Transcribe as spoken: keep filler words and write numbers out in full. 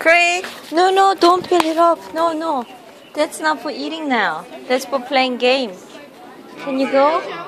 Gray, no, no, don't peel it off. No, no. That's not for eating now. That's for playing games. Can you go?